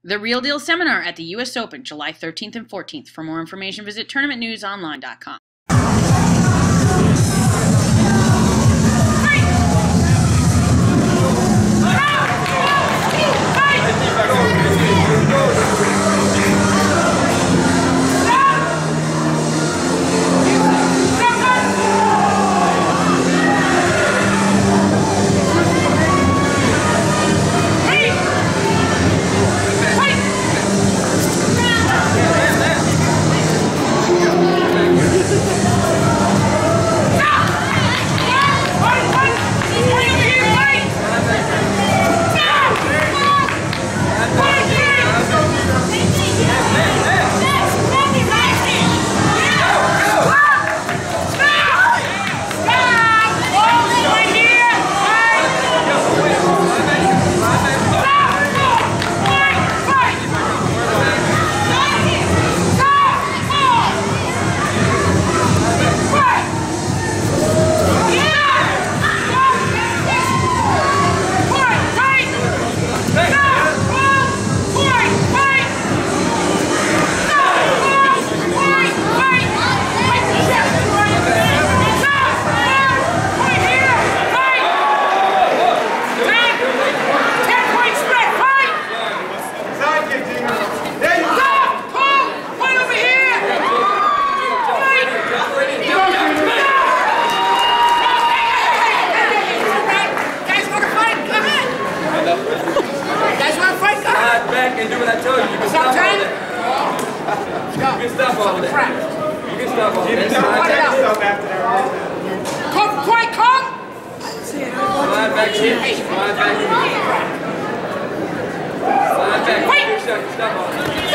The Real Deal Seminar at the U.S. Open, July 13th and 14th. For more information, visit tournamentnewsonline.com. And do what I told you. You can stop all that. You can stop all that. You can stop all that. Come, quiet, come! Slide back here. Slide back here. Slide back. Stop all that.